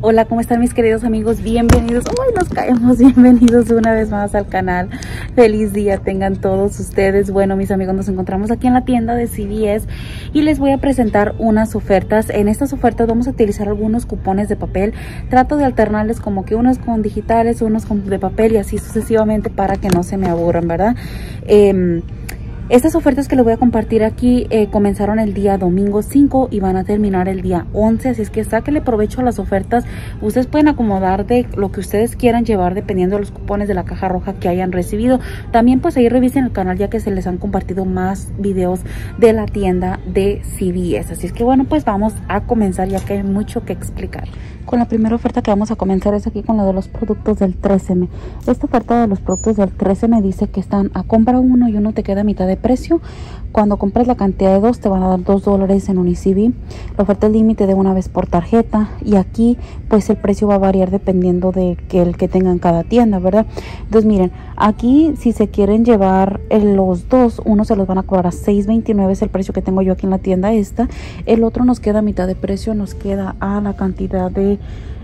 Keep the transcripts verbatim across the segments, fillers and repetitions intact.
Hola, ¿cómo están mis queridos amigos? Bienvenidos, hoy nos caemos, bienvenidos una vez más al canal. Feliz día tengan todos ustedes. Bueno, mis amigos, nos encontramos aquí en la tienda de C V S y les voy a presentar unas ofertas. En estas ofertas vamos a utilizar algunos cupones de papel. Trato de alternarles como que unos con digitales, unos con de papel y así sucesivamente para que no se me aburran, ¿verdad? Eh, Estas ofertas que les voy a compartir aquí eh, comenzaron el día domingo cinco y van a terminar el día once, así es que sáquenle provecho a las ofertas. Ustedes pueden acomodar de lo que ustedes quieran llevar dependiendo de los cupones de la caja roja que hayan recibido. También pues ahí revisen el canal ya que se les han compartido más videos de la tienda de C V S. Así es que bueno, pues vamos a comenzar ya que hay mucho que explicar. Con la primera oferta que vamos a comenzar es aquí con la de los productos del tres eme. Esta oferta de los productos del tres eme dice que están a compra uno y uno te queda a mitad de precio. Cuando compras la cantidad de dos te van a dar dos dólares en un E C B. La oferta es límite de una vez por tarjeta y aquí pues el precio va a variar dependiendo de que el que tengan cada tienda, ¿verdad? Entonces miren, aquí si se quieren llevar los dos, uno se los van a cobrar a seis veintinueve, es el precio que tengo yo aquí en la tienda esta. El otro nos queda a mitad de precio, nos queda a la cantidad de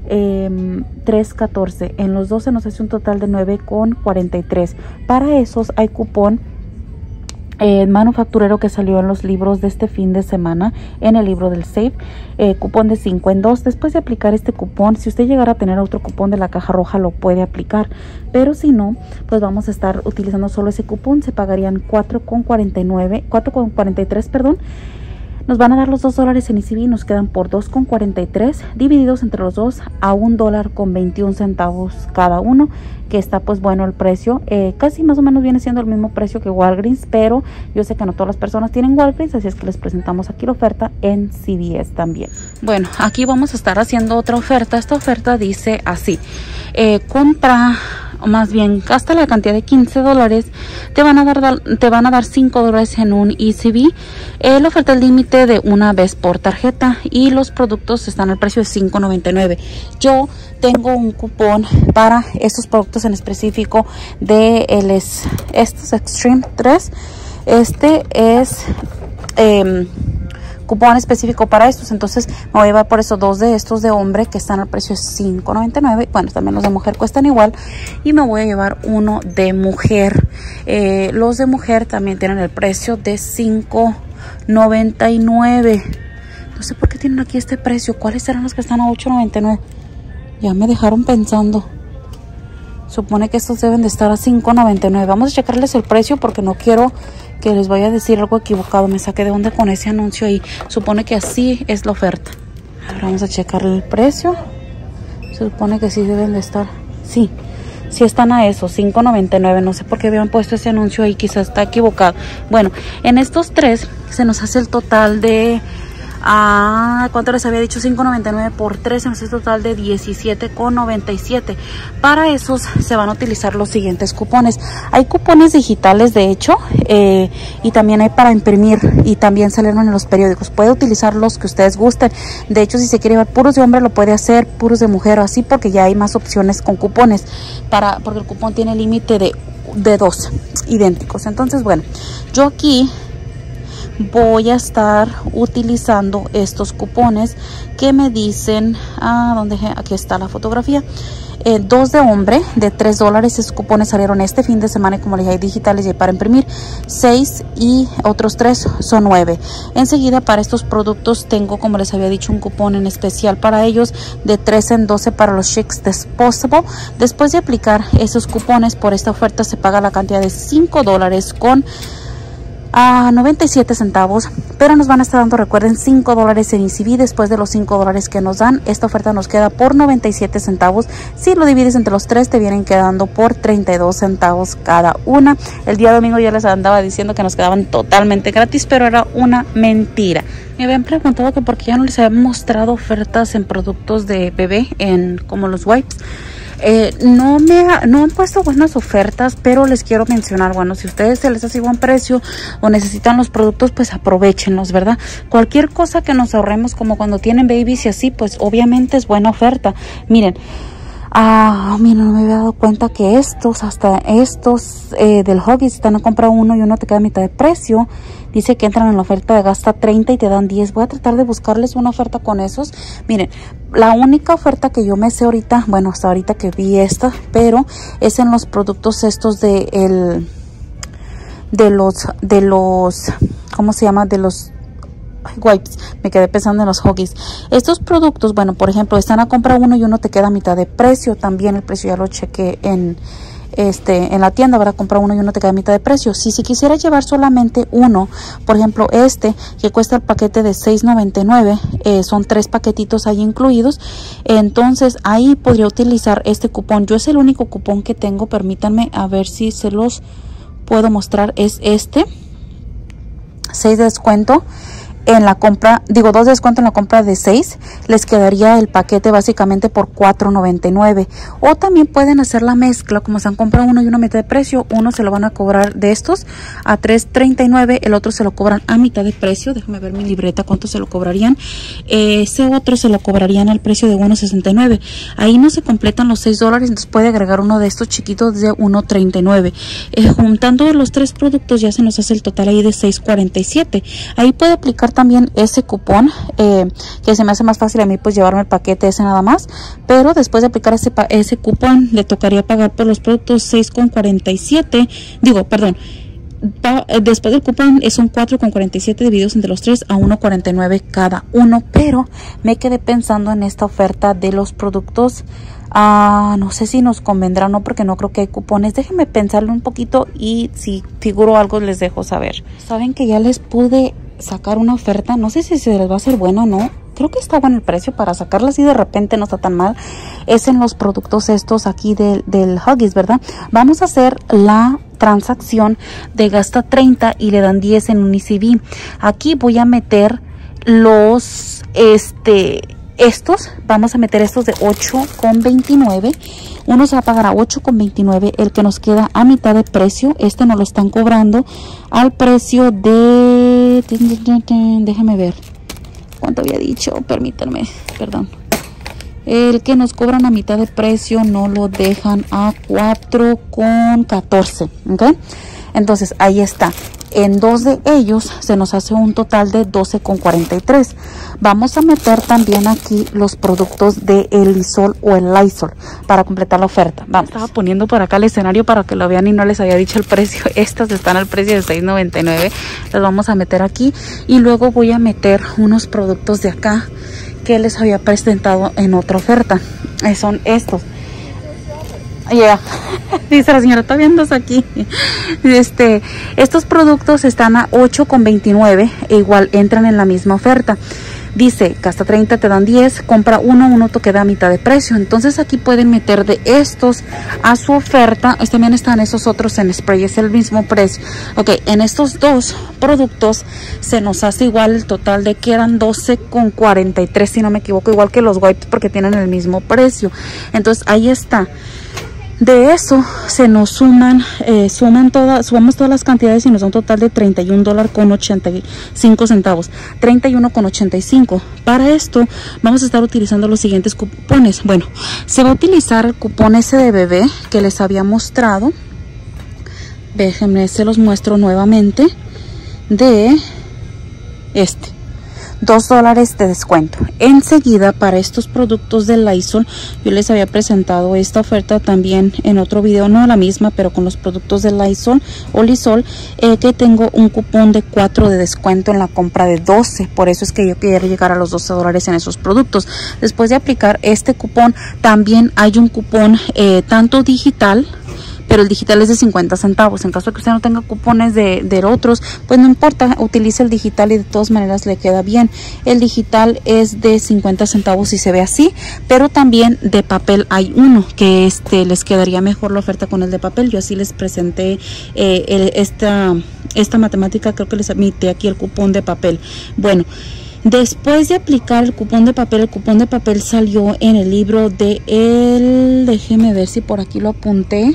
Eh, tres catorce. En los dos se nos hace un total de nueve con cuarenta y tres. Para esos hay cupón eh, manufacturero que salió en los libros de este fin de semana, en el libro del Safe, eh, cupón de cinco en dos. Después de aplicar este cupón, si usted llegara a tener otro cupón de la caja roja lo puede aplicar, pero si no, pues vamos a estar utilizando solo ese cupón. Se pagarían cuatro con cuarenta y nueve, cuatro con cuarenta y tres, perdón. Nos van a dar los dos dólares en E C B, nos quedan por dos con cuarenta y tres, divididos entre los dos a un dólar con veintiún centavos cada uno, que está pues bueno el precio. Eh, casi más o menos viene siendo el mismo precio que Walgreens, pero yo sé que no todas las personas tienen Walgreens, así es que les presentamos aquí la oferta en C V S también. Bueno, aquí vamos a estar haciendo otra oferta. Esta oferta dice así, eh, compra, o más bien gasta la cantidad de quince dólares, te van a dar te van a dar cinco dólares en un E C B. Eh, la oferta es límite de una vez por tarjeta y los productos están al precio de cinco noventa y nueve. Yo tengo un cupón para estos productos en específico de el es, estos Extreme tres. Este es eh, cupón específico para estos, entonces me voy a llevar por eso dos de estos de hombre que están al precio de cinco noventa y nueve. Bueno, también los de mujer cuestan igual y me voy a llevar uno de mujer. Eh, los de mujer también tienen el precio de cinco noventa y nueve. No sé por qué tienen aquí este precio. ¿Cuáles serán los que están a ocho noventa y nueve? Ya me dejaron pensando. Supone que estos deben de estar a cinco noventa y nueve. Vamos a checarles el precio porque no quiero que les vaya a decir algo equivocado. Me saqué de onda con ese anuncio ahí. Supone que así es la oferta. Ahora vamos a checarle el precio. Se supone que sí deben de estar. Sí, sí están a eso, cinco noventa y nueve. No sé por qué habían puesto ese anuncio ahí. Quizás está equivocado. Bueno, en estos tres se nos hace el total de... Ah, ¿cuánto les había dicho? cinco noventa y nueve por tres, en un total de diecisiete con noventa y siete. Para esos se van a utilizar los siguientes cupones. Hay cupones digitales, de hecho, eh, y también hay para imprimir y también salieron en los periódicos. Puede utilizar los que ustedes gusten. De hecho, si se quiere llevar puros de hombre, lo puede hacer, puros de mujer, así, porque ya hay más opciones con cupones, para, porque el cupón tiene límite de, de dos idénticos. Entonces, bueno, yo aquí voy a estar utilizando estos cupones que me dicen, ah, ¿dónde? Aquí está la fotografía. Eh, dos de hombre de tres dólares. Esos cupones salieron este fin de semana y como les dije, hay digitales y hay para imprimir. Seis y otros tres son nueve. Enseguida para estos productos tengo, como les había dicho, un cupón en especial para ellos de tres en doce para los Chicks Disposable. Después de aplicar esos cupones por esta oferta se paga la cantidad de cinco dólares con a noventa y siete centavos, pero nos van a estar dando, recuerden, cinco dólares en E C B. Después de los cinco dólares que nos dan, esta oferta nos queda por noventa y siete centavos. Si lo divides entre los tres, te vienen quedando por treinta y dos centavos cada una. El día domingo ya les andaba diciendo que nos quedaban totalmente gratis, pero era una mentira. Me habían preguntado que por qué ya no les habían mostrado ofertas en productos de bebé, en como los wipes. Eh, no me ha, no han puesto buenas ofertas, pero les quiero mencionar, bueno, si a ustedes se les hace buen precio o necesitan los productos, pues aprovechenlos, ¿verdad? Cualquier cosa que nos ahorremos, como cuando tienen babies y así, pues obviamente es buena oferta. Miren, Ah, mira, no me había dado cuenta que estos, hasta estos eh, del Huggies, están a comprar uno y uno te queda a mitad de precio. Dice que entran en la oferta de gasta treinta y te dan diez. Voy a tratar de buscarles una oferta con esos. Miren, la única oferta que yo me sé ahorita, bueno, hasta ahorita que vi esta, pero es en los productos estos de el, de los, de los, ¿cómo se llama? De los wipes. Me quedé pensando en los Huggies. Estos productos, bueno, por ejemplo, están a comprar uno y uno te queda a mitad de precio. También el precio ya lo chequé en este en la tienda, ¿verdad? Comprar uno y uno te queda a mitad de precio. Si si quisiera llevar solamente uno, por ejemplo, este que cuesta el paquete de seis noventa y nueve, eh, son tres paquetitos ahí incluidos. Entonces ahí podría utilizar este cupón. Yo es el único cupón que tengo. Permítanme a ver si se los puedo mostrar. Es este seis de descuento en la compra, digo dos de descuento en la compra de seis, les quedaría el paquete básicamente por cuatro noventa y nueve. O también pueden hacer la mezcla, como se han comprado uno y uno a mitad de precio, uno se lo van a cobrar de estos a tres treinta y nueve, el otro se lo cobran a mitad de precio. Déjame ver mi libreta cuánto se lo cobrarían. Eh, ese otro se lo cobrarían al precio de uno sesenta y nueve. Ahí no se completan los seis dólares, entonces puede agregar uno de estos chiquitos de uno treinta y nueve. Eh, juntando los tres productos ya se nos hace el total ahí de seis cuarenta y siete. Ahí puede aplicar también ese cupón, eh, que se me hace más fácil a mí pues llevarme el paquete ese nada más, pero después de aplicar ese, ese cupón le tocaría pagar por los productos seis con cuarenta y siete, digo, perdón, pa, después del cupón son cuatro con cuarenta y siete divididos entre los tres a uno cuarenta y nueve cada uno. Pero me quedé pensando en esta oferta de los productos. Ah, no sé si nos convendrá o no, porque no creo que hay cupones. Déjenme pensarlo un poquito y si figuro algo les dejo saber. Saben que ya les pude sacar una oferta, no sé si se les va a hacer bueno o no. Creo que está bueno el precio para sacarla así de repente, no está tan mal. Es en los productos estos aquí del, del Huggies, ¿verdad? Vamos a hacer la transacción de gasta treinta y le dan diez en un E C B. Aquí voy a meter los, este... estos, vamos a meter estos de ocho con veintinueve. Uno se va a pagar a ocho con veintinueve, el que nos queda a mitad de precio. Este nos lo están cobrando al precio de, déjame ver cuánto había dicho, permítanme, perdón. El que nos cobran a mitad de precio no lo dejan a cuatro con catorce, ¿ok? Entonces ahí está. En dos de ellos se nos hace un total de doce con cuarenta y tres. Vamos a meter también aquí los productos de el Lysol o el Lysol para completar la oferta. Vamos. Estaba poniendo por acá el escenario para que lo vean y no les había dicho el precio. Estas están al precio de seis noventa y nueve. Las vamos a meter aquí y luego voy a meter unos productos de acá que les había presentado en otra oferta. Eh, son estos. Ya, yeah. Dice la señora, está viendo aquí. Este, estos productos están a ocho con veintinueve e igual entran en la misma oferta. Dice, gasta treinta, te dan diez, compra uno, uno te queda a mitad de precio. Entonces aquí pueden meter de estos a su oferta. También están esos otros en spray, es el mismo precio. Ok, en estos dos productos se nos hace igual el total de que eran doce con cuarenta y tres, si no me equivoco, igual que los wipes porque tienen el mismo precio. Entonces ahí está. De eso se nos suman, eh, suman todas, sumamos todas las cantidades y nos da un total de treinta y un dólares con ochenta y cinco centavos. treinta y uno con ochenta y cinco. Para esto vamos a estar utilizando los siguientes cupones. Bueno, se va a utilizar el cupón ese de bebé que les había mostrado. Déjenme, se los muestro nuevamente. De este. dos dólares de descuento. Enseguida, para estos productos de Lysol, yo les había presentado esta oferta también en otro video, no la misma, pero con los productos de Lysol o Lysol, eh, que tengo un cupón de cuatro de descuento en la compra de doce. Por eso es que yo quiero llegar a los doce dólares en esos productos. Después de aplicar este cupón, también hay un cupón eh, tanto digital, pero el digital es de cincuenta centavos. En caso de que usted no tenga cupones de, de otros, pues no importa, utilice el digital y de todas maneras le queda bien. El digital es de cincuenta centavos si se ve así, pero también de papel hay uno que este les quedaría mejor la oferta con el de papel. Yo así les presenté eh, el, esta, esta matemática, creo que les admite aquí el cupón de papel. Bueno, después de aplicar el cupón de papel, el cupón de papel salió en el libro de el, déjeme ver si por aquí lo apunté.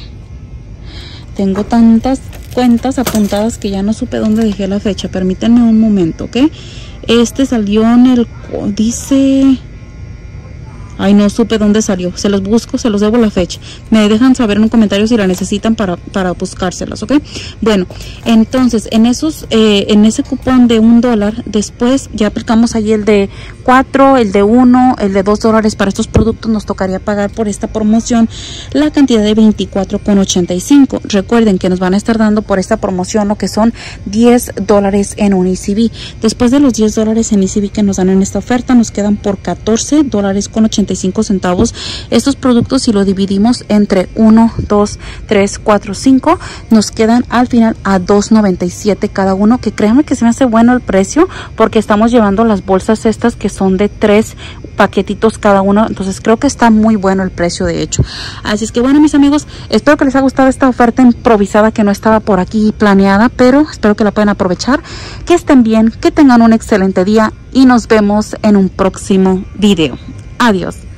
Tengo tantas cuentas apuntadas que ya no supe dónde dejé la fecha. Permítanme un momento, ¿ok? Este salió en el... dice... Ay, no supe dónde salió. Se los busco, se los debo la fecha. Me dejan saber en un comentario si la necesitan para, para buscárselas, ¿ok? Bueno, entonces, en esos, eh, en ese cupón de un dólar, después ya aplicamos ahí el de cuatro, el de uno, el de dos dólares. Para estos productos nos tocaría pagar por esta promoción la cantidad de veinticuatro con ochenta y cinco. Recuerden que nos van a estar dando por esta promoción lo que son diez dólares en un E C B. Después de los diez dólares en E C B que nos dan en esta oferta, nos quedan por catorce dólares con ochenta y cinco centavos. Estos productos, si lo dividimos entre uno, dos, tres, cuatro, cinco, nos quedan al final a dos noventa y siete cada uno, que créanme que se me hace bueno el precio, porque estamos llevando las bolsas estas que son de tres paquetitos cada uno, entonces creo que está muy bueno el precio, de hecho. Así es que bueno, mis amigos, espero que les haya gustado esta oferta improvisada que no estaba por aquí planeada, pero espero que la puedan aprovechar. Que estén bien, que tengan un excelente día y nos vemos en un próximo video. Adiós.